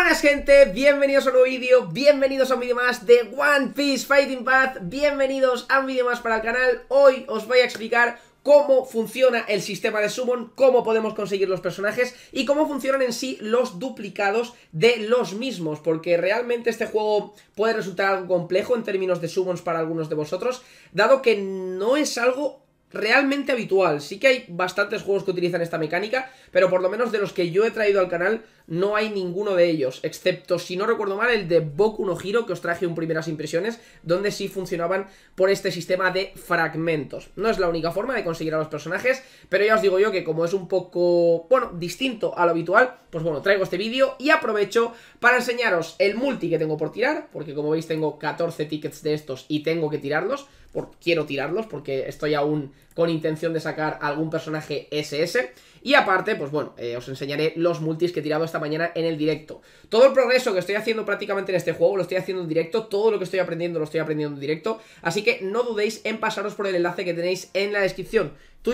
Buenas gente, bienvenidos a un nuevo vídeo, bienvenidos a un vídeo más de One Piece Fighting Path, bienvenidos a un vídeo más para el canal. Hoy os voy a explicar cómo funciona el sistema de summon, cómo podemos conseguir los personajes y cómo funcionan en sí los duplicados de los mismos, porque realmente este juego puede resultar algo complejo en términos de summons para algunos de vosotros, dado que no es algo realmente habitual. Sí que hay bastantes juegos que utilizan esta mecánica, pero por lo menos de los que yo he traído al canal no hay ninguno de ellos, excepto, si no recuerdo mal, el de Boku no Hero, que os traje en primeras impresiones, donde sí funcionaban por este sistema de fragmentos. No es la única forma de conseguir a los personajes, pero ya os digo yo que como es un poco, bueno, distinto a lo habitual, pues bueno, traigo este vídeo y aprovecho para enseñaros el multi que tengo por tirar, porque como veis tengo 14 tickets de estos y tengo que tirarlos, quiero tirarlos porque estoy aún con intención de sacar algún personaje SS. Y aparte, pues bueno, os enseñaré los multis que he tirado esta mañana en el directo. Todo el progreso que estoy haciendo prácticamente en este juego lo estoy haciendo en directo. Todo lo que estoy aprendiendo lo estoy aprendiendo en directo. Así que no dudéis en pasaros por el enlace que tenéis en la descripción,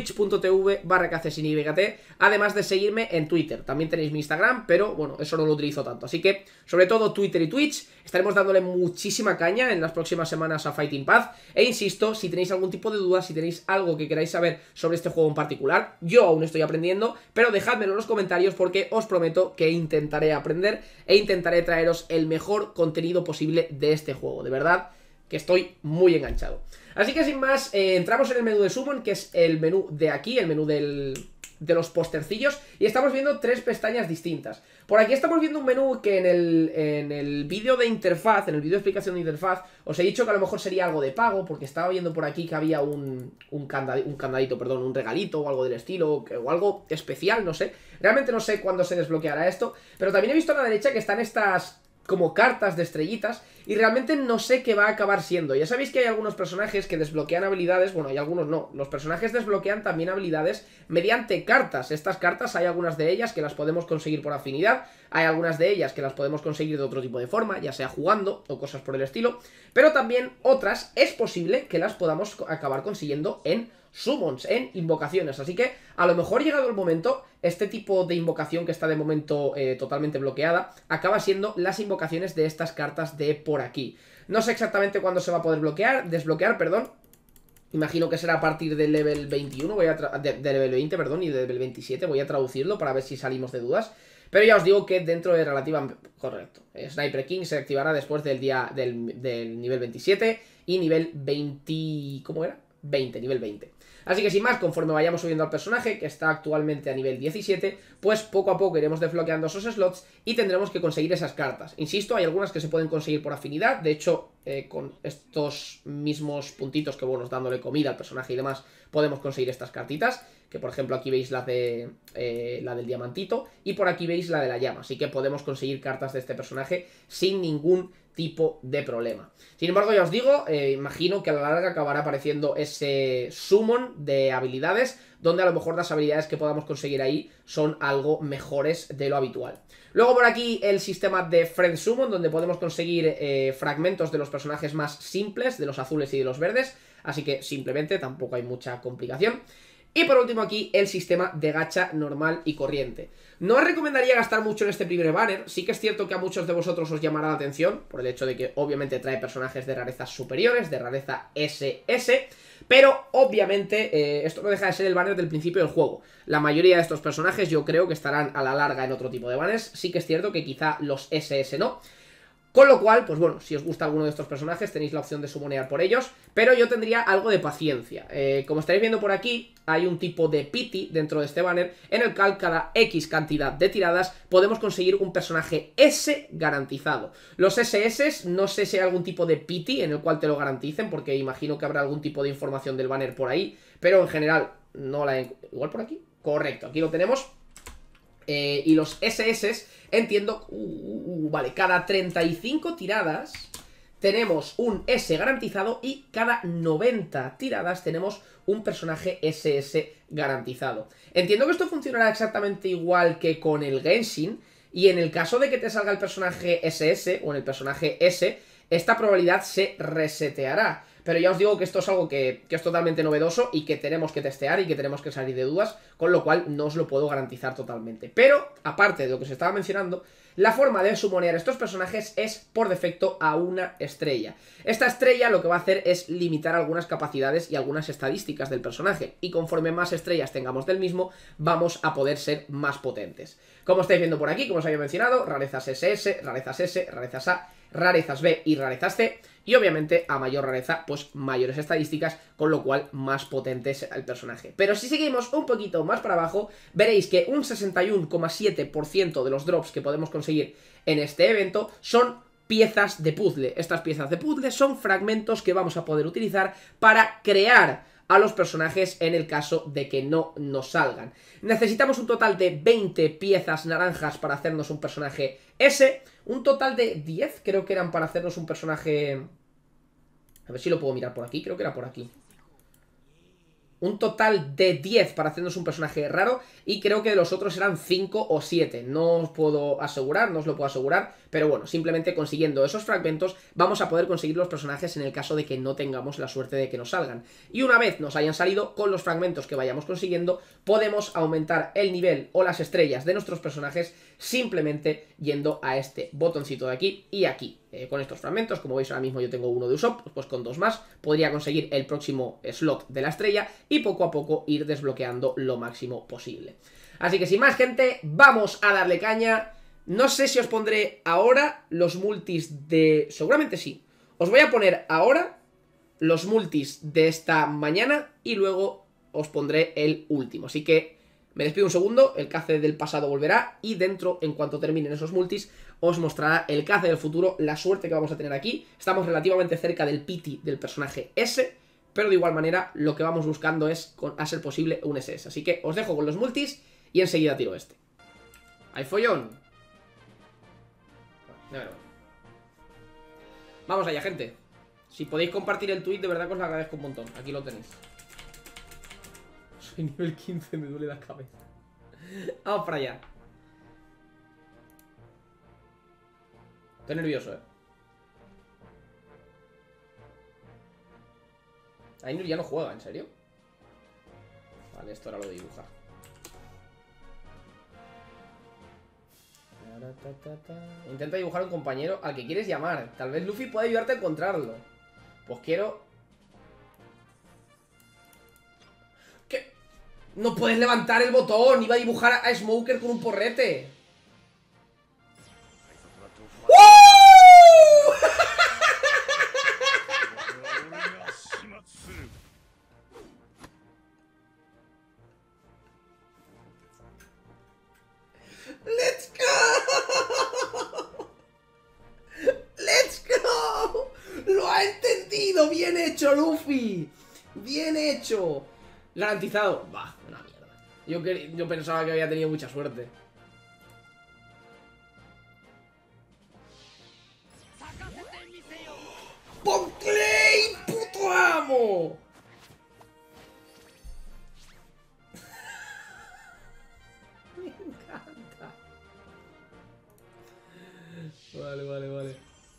twitch.tv/kcsinivgt, además de seguirme en Twitter. También tenéis mi Instagram, pero bueno, eso no lo utilizo tanto. Así que, sobre todo Twitter y Twitch, estaremos dándole muchísima caña en las próximas semanas a Fighting Path. E insisto, si tenéis algún tipo de duda, si tenéis algo que queráis saber sobre este juego en particular, yo aún estoy aprendiendo, pero dejádmelo en los comentarios porque os prometo que intentaré aprender e intentaré traeros el mejor contenido posible de este juego. De verdad que estoy muy enganchado. Así que sin más, entramos en el menú de Summon, que es el menú de aquí, el menú de los postercillos, y estamos viendo tres pestañas distintas. Por aquí estamos viendo un menú que en el vídeo de interfaz, en el vídeo de explicación de interfaz, os he dicho que a lo mejor sería algo de pago, porque estaba viendo por aquí que había un candadito, perdón, un regalito o algo del estilo, o algo especial, no sé. Realmente no sé cuándo se desbloqueará esto, pero también he visto a la derecha que están estas como cartas de estrellitas y realmente no sé qué va a acabar siendo. Ya sabéis que hay algunos personajes que desbloquean habilidades, bueno, hay algunos no. Los personajes desbloquean también habilidades mediante cartas. Estas cartas hay algunas de ellas que las podemos conseguir por afinidad, hay algunas de ellas que las podemos conseguir de otro tipo de forma, ya sea jugando o cosas por el estilo, pero también otras es posible que las podamos acabar consiguiendo en summons, en invocaciones. Así que a lo mejor llegado el momento, este tipo de invocación que está de momento totalmente bloqueada, acaba siendo las invocaciones de estas cartas de por aquí. No sé exactamente cuándo se va a poder desbloquear, perdón. Imagino que será a partir del level 21, de level 20, perdón, y del level 27. Voy a traducirlo para ver si salimos de dudas. Pero ya os digo que dentro de relativa... Correcto. Sniper King se activará después del nivel 27 y nivel 20... ¿Cómo era? 20, nivel 20. Así que sin más, conforme vayamos subiendo al personaje, que está actualmente a nivel 17, pues poco a poco iremos desbloqueando esos slots y tendremos que conseguir esas cartas. Insisto, hay algunas que se pueden conseguir por afinidad, de hecho, con estos mismos puntitos que, bueno, dándole comida al personaje y demás, podemos conseguir estas cartitas, que por ejemplo aquí veis la del diamantito y por aquí veis la de la llama, así que podemos conseguir cartas de este personaje sin ningún tipo de problema. Sin embargo, ya os digo, imagino que a la larga acabará apareciendo ese summon de habilidades, donde a lo mejor las habilidades que podamos conseguir ahí son algo mejores de lo habitual. Luego por aquí el sistema de Friend Summon, donde podemos conseguir fragmentos de los personajes más simples, de los azules y de los verdes, así que simplemente tampoco hay mucha complicación. Y por último aquí el sistema de gacha normal y corriente. No os recomendaría gastar mucho en este primer banner. Sí que es cierto que a muchos de vosotros os llamará la atención por el hecho de que obviamente trae personajes de rarezas superiores, de rareza SS, pero obviamente esto no deja de ser el banner del principio del juego. La mayoría de estos personajes yo creo que estarán a la larga en otro tipo de banners. Sí que es cierto que quizá los SS no. Con lo cual, pues bueno, si os gusta alguno de estos personajes tenéis la opción de summonear por ellos, pero yo tendría algo de paciencia. Como estaréis viendo por aquí, hay un tipo de pity dentro de este banner, en el cual cada X cantidad de tiradas podemos conseguir un personaje S garantizado. Los SS, no sé si hay algún tipo de pity en el cual te lo garanticen, porque imagino que habrá algún tipo de información del banner por ahí, pero en general no la he... ¿Igual por aquí? Correcto, aquí lo tenemos. Y los SS, entiendo, vale, cada 35 tiradas tenemos un S garantizado y cada 90 tiradas tenemos un personaje SS garantizado. Entiendo que esto funcionará exactamente igual que con el Genshin, y en el caso de que te salga el personaje SS o en el personaje S, esta probabilidad se reseteará. Pero ya os digo que esto es algo que es totalmente novedoso y que tenemos que testear y que tenemos que salir de dudas, con lo cual no os lo puedo garantizar totalmente. Pero, aparte de lo que os estaba mencionando, la forma de summonear estos personajes es por defecto a una estrella. Esta estrella lo que va a hacer es limitar algunas capacidades y algunas estadísticas del personaje, y conforme más estrellas tengamos del mismo, vamos a poder ser más potentes. Como estáis viendo por aquí, como os había mencionado, rarezas SS, rarezas S, rarezas A, rarezas B y rarezas C, y obviamente a mayor rareza, pues mayores estadísticas, con lo cual más potente es el personaje. Pero si seguimos un poquito más para abajo, veréis que un 61,7% de los drops que podemos conseguir en este evento son piezas de puzzle. Estas piezas de puzzle son fragmentos que vamos a poder utilizar para crear a los personajes en el caso de que no nos salgan. Necesitamos un total de 20 piezas naranjas para hacernos un personaje S, un total de 10 creo que eran para hacernos un personaje... A ver si lo puedo mirar por aquí, creo que era por aquí. Un total de 10 para hacernos un personaje raro, y creo que de los otros eran 5 o 7. No os puedo asegurar, no os lo puedo asegurar, pero bueno, simplemente consiguiendo esos fragmentos vamos a poder conseguir los personajes en el caso de que no tengamos la suerte de que nos salgan. Y una vez nos hayan salido, con los fragmentos que vayamos consiguiendo, podemos aumentar el nivel o las estrellas de nuestros personajes simplemente yendo a este botoncito de aquí y aquí. Con estos fragmentos, como veis ahora mismo yo tengo uno de Usopp, pues con 2 más podría conseguir el próximo slot de la estrella y poco a poco ir desbloqueando lo máximo posible. Así que sin más, gente, vamos a darle caña. No sé si os pondré ahora los multis de... Seguramente sí. Os voy a poner ahora los multis de esta mañana y luego os pondré el último. Así que me despido un segundo, el cace del pasado volverá y dentro, en cuanto terminen esos multis, os mostrará el cace del futuro, la suerte que vamos a tener aquí. Estamos relativamente cerca del pity del personaje S, pero de igual manera lo que vamos buscando es, a ser posible, un SS. Así que os dejo con los multis y enseguida tiro este. ¡Hay follón! Vamos allá, gente. Si podéis compartir el tweet, de verdad que os lo agradezco un montón. Aquí lo tenéis. Soy nivel 15, me duele la cabeza. Vamos para allá. Estoy nervioso, Ainur ya no juega, ¿en serio? Vale, esto ahora lo de dibujar. Intenta dibujar a un compañero al que quieres llamar. Tal vez Luffy pueda ayudarte a encontrarlo. Pues quiero... ¿Qué? No puedes levantar el botón. Iba a dibujar a Smoker con un porrete. ¡Let's go! ¡Let's go! ¡Lo ha entendido! ¡Bien hecho, Luffy! ¡Bien hecho! Garantizado. Bah, una mierda. Yo pensaba que había tenido mucha suerte. ¡Bon Clay! ¡Puto amo! Me encanta. Vale.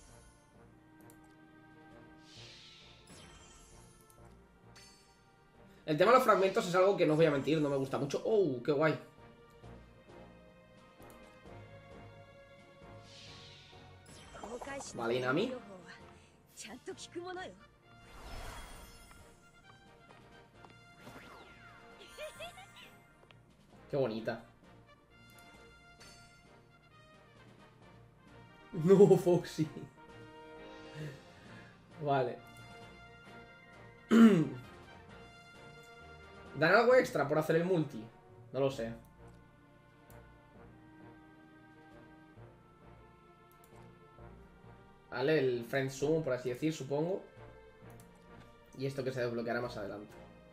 El tema de los fragmentos es algo que no os voy a mentir, no me gusta mucho. ¡Oh, qué guay! Vale, Nami. Qué bonita. No, Foxy. Vale. ¿Dan algo extra por hacer el multi? No lo sé. Vale, el Friend Sumo, por así decir, supongo. Y esto que se desbloqueará más adelante.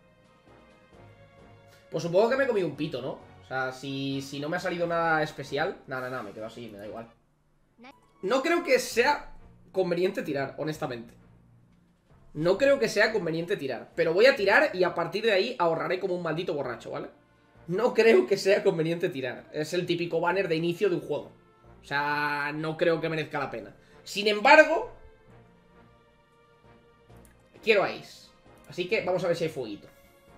Pues supongo que me he comido un pito, ¿no? O sea, si no me ha salido nada especial. Nada, me quedo así, me da igual. No creo que sea conveniente tirar, honestamente. No creo que sea conveniente tirar. Pero voy a tirar y a partir de ahí ahorraré como un maldito borracho, ¿vale? No creo que sea conveniente tirar. Es el típico banner de inicio de un juego. O sea, no creo que merezca la pena. Sin embargo, quiero Ace. Así que vamos a ver si hay fueguito.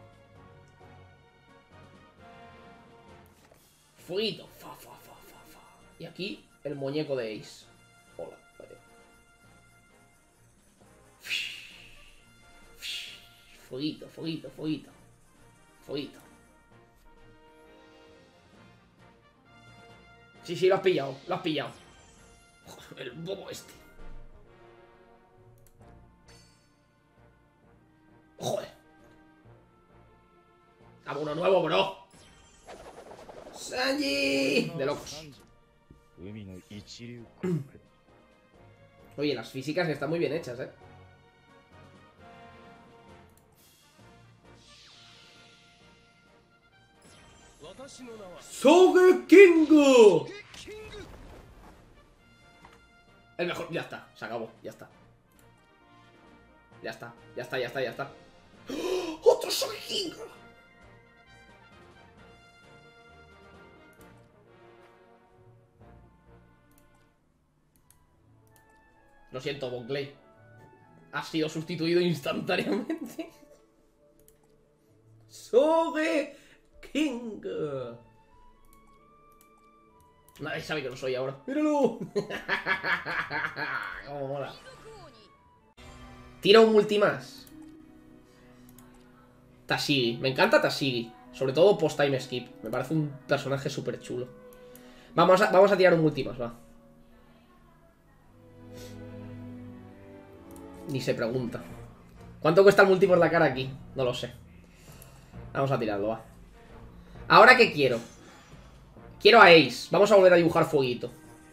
Fueguito. Fa, fa, fa, fa, fa. Y aquí el muñeco de Ace. Hola. Vale. Fueguito, fueguito, fueguito. Fueguito. Sí, sí, lo has pillado. Lo has pillado. Joder, el bobo este. Joder. Dame uno nuevo, bro. Sanji. De locos. Oye, las físicas están muy bien hechas, ¿eh? ¡Sogeking! El mejor. Ya está, se acabó, ya está. Ya está, ya está, ya está, ya está. ¡Oh! ¡Otro Sogeking! Lo siento, Bon Clay. Ha sido sustituido instantáneamente. Sogeking. Nadie sabe que no soy ahora. ¡Míralo! Cómo mola. Tira un multi más. Tashigi. Me encanta Tashigi. Sobre todo post-time skip. Me parece un personaje súper chulo. Vamos a tirar un multi más, va. Ni se pregunta. ¿Cuánto cuesta el multi por la cara aquí? No lo sé. Vamos a tirarlo, va. ¿Ahora qué quiero? Quiero a Ace. Vamos a volver a dibujar fueguito.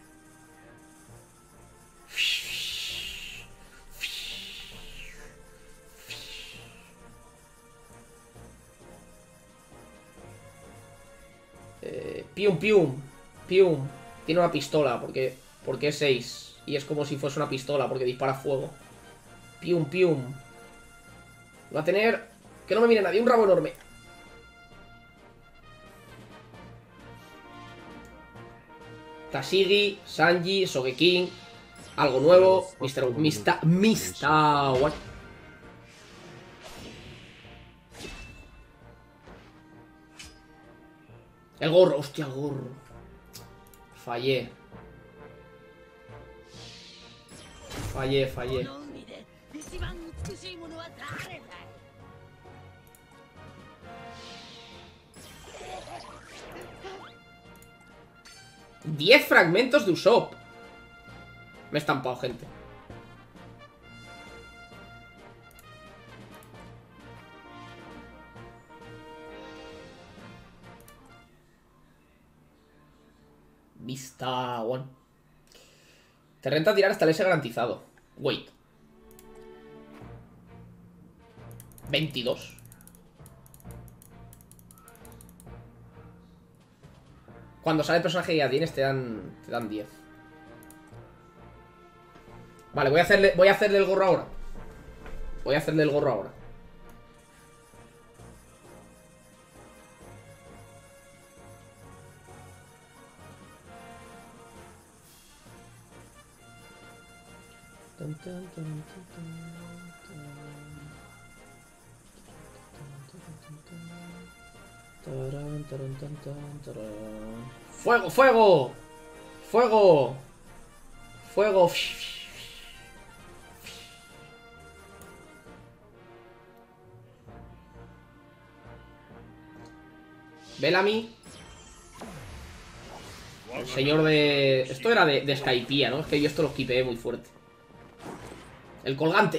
Pium, pium. Pium. Tiene una pistola porque es Ace. Y es como si fuese una pistola porque dispara fuego. Pium, pium. Va a tener... Que no me mire nadie. Un rabo enorme. Tashigi, Sanji, Sogeking. Algo nuevo. Mr. What? El gorro, hostia, el gorro. Fallé. Fallé. 10 fragmentos de Usopp. Me he estampado, gente. Vista One. Te renta tirar hasta el S garantizado. Wait. 22. Cuando sale el personaje que ya tienes, te dan 10. Vale, voy a hacerle el gorro ahora. Voy a hacerle el gorro ahora. ¡Fuego, fuego! ¡Fuego! ¡Fuego! Bellamy. El señor de... Esto era de Skypiea, ¿no? Es que yo esto lo skipeé muy fuerte. El colgante.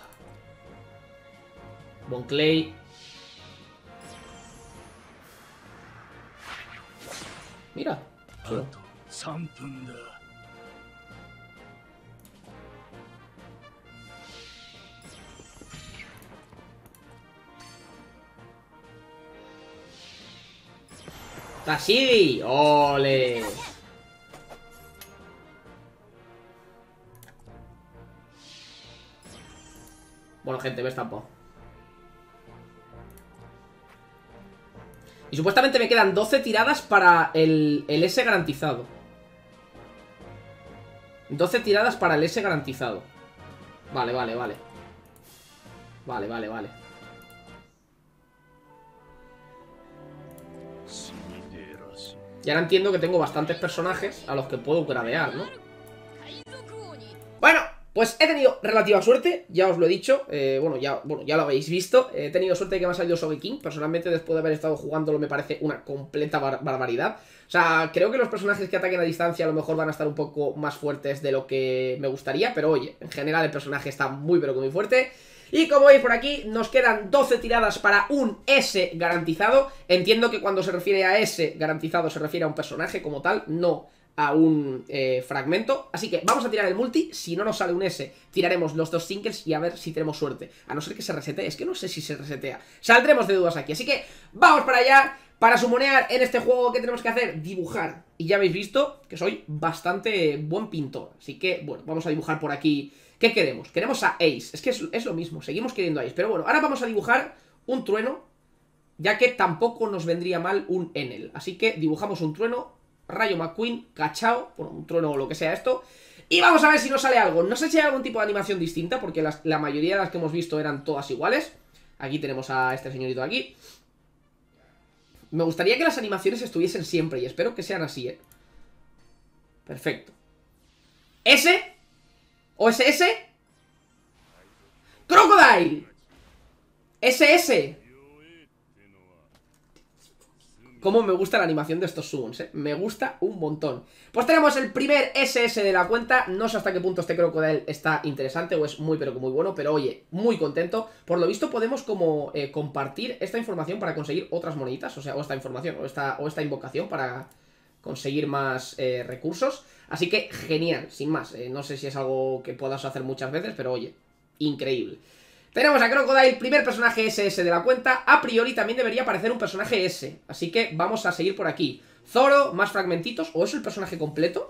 Bon Clay. Mira. Solo. ¡Tashigi! ¡Ole! Bueno, gente, me he estampado. Y supuestamente me quedan 12 tiradas para el S garantizado. 12 tiradas para el S garantizado. Vale. Vale, vale, vale. Y ahora entiendo que tengo bastantes personajes a los que puedo gradear, ¿no? Bueno, pues he tenido relativa suerte, ya os lo he dicho, bueno, ya lo habéis visto. He tenido suerte de que me ha salido Sogeking. Personalmente, después de haber estado jugándolo, me parece una completa barbaridad. O sea, creo que los personajes que ataquen a distancia a lo mejor van a estar un poco más fuertes de lo que me gustaría, pero oye, en general el personaje está muy pero que muy fuerte. Y como veis por aquí, nos quedan 12 tiradas para un S garantizado. Entiendo que cuando se refiere a S garantizado se refiere a un personaje como tal, no a un fragmento. Así que vamos a tirar el multi. Si no nos sale un S, tiraremos los dos singles y a ver si tenemos suerte. A no ser que se resete, es que no sé si se resetea. Saldremos de dudas aquí, así que vamos para allá. Para sumonear en este juego, ¿qué tenemos que hacer? Dibujar. Y ya habéis visto que soy bastante buen pintor. Así que, bueno, vamos a dibujar por aquí. ¿Qué queremos? Queremos a Ace. Es que es lo mismo, seguimos queriendo a Ace. Pero bueno, ahora vamos a dibujar un trueno, ya que tampoco nos vendría mal un Enel. Así que dibujamos un trueno, Rayo McQueen, Cachao, bueno, un trueno o lo que sea esto. Y vamos a ver si nos sale algo. No sé si hay algún tipo de animación distinta, porque la mayoría de las que hemos visto eran todas iguales. Aquí tenemos a este señorito de aquí. Me gustaría que las animaciones estuviesen siempre y espero que sean así, ¿eh? Perfecto. ¿S? ¿OSS? ¡Crocodile! SS. Cómo me gusta la animación de estos summons, ¿eh? Me gusta un montón. Pues tenemos el primer SS de la cuenta. No sé hasta qué punto este Crocodile está interesante o es muy pero que muy bueno, pero oye, muy contento. Por lo visto podemos como compartir esta información para conseguir otras moneditas, o sea, o esta información, o esta invocación para conseguir más recursos. Así que genial, sin más. No sé si es algo que puedas hacer muchas veces, pero oye, increíble. Tenemos a Crocodile, primer personaje SS de la cuenta. A priori también debería aparecer un personaje S, así que vamos a seguir por aquí. Zoro, más fragmentitos. ¿O es el personaje completo?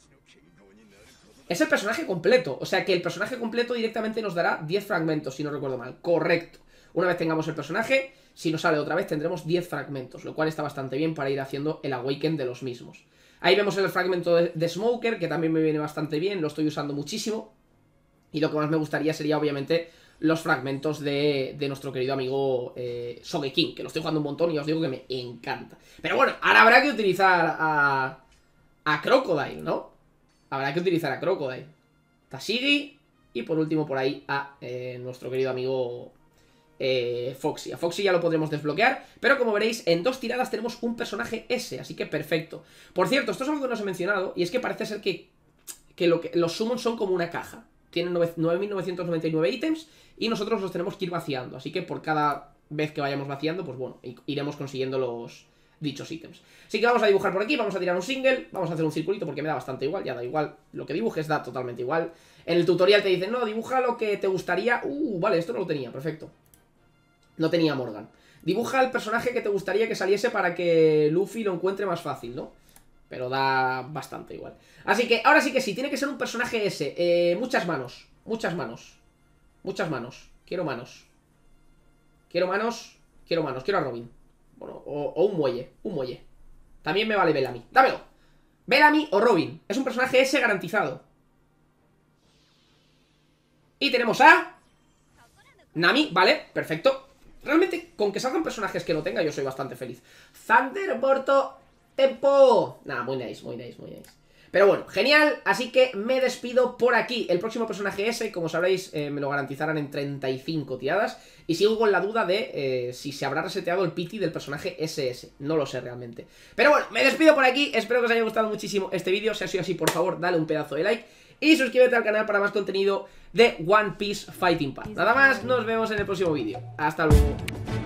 Es el personaje completo, o sea que el personaje completo directamente nos dará 10 fragmentos, si no recuerdo mal. Correcto. Una vez tengamos el personaje, si nos sale otra vez tendremos 10 fragmentos, lo cual está bastante bien para ir haciendo el awaken de los mismos. Ahí vemos el fragmento de Smoker, que también me viene bastante bien, lo estoy usando muchísimo. Y lo que más me gustaría sería obviamente los fragmentos de nuestro querido amigo Sogeking, que lo estoy jugando un montón y os digo que me encanta. Pero bueno, ahora habrá que utilizar a Crocodile, ¿no? Habrá que utilizar a Crocodile, Tashigi y por último por ahí a nuestro querido amigo Foxy. A Foxy ya lo podremos desbloquear, pero como veréis en 2 tiradas tenemos un personaje S, así que perfecto. Por cierto, esto es algo que no os he mencionado y es que parece ser que los summons son como una caja. Tienen 9.999 ítems y nosotros los tenemos que ir vaciando, así que por cada vez que vayamos vaciando, pues bueno, iremos consiguiendo los dichos ítems. Así que vamos a dibujar por aquí, vamos a tirar un single, vamos a hacer un circulito porque me da bastante igual, ya da igual, lo que dibujes da totalmente igual. En el tutorial te dicen, no, dibuja lo que te gustaría. Vale, esto no lo tenía, perfecto. No tenía Morgan. Dibuja el personaje que te gustaría que saliese para que Luffy lo encuentre más fácil, ¿no? Pero da bastante igual. Así que, ahora sí que sí, tiene que ser un personaje S. Muchas manos, muchas manos. Muchas manos, quiero manos. Quiero manos, quiero manos, quiero a Robin. Bueno, o un muelle. También me vale Bellamy, dámelo. Bellamy o Robin, es un personaje S garantizado. Y tenemos a Nami, vale, perfecto. Realmente, con que salgan personajes que no tenga, yo soy bastante feliz. Thunder, Porto, Tempo. Nada, muy nice, muy nice, muy nice. Pero bueno, genial, así que me despido por aquí. El próximo personaje S, como sabréis, me lo garantizarán en 35 tiradas. Y sigo con la duda de si se habrá reseteado el pity del personaje SS. No lo sé realmente. Pero bueno, me despido por aquí. Espero que os haya gustado muchísimo este vídeo. Si ha sido así, por favor, dale un pedazo de like. Y suscríbete al canal para más contenido de One Piece Fighting Path. Nada más, nos vemos en el próximo vídeo. Hasta luego.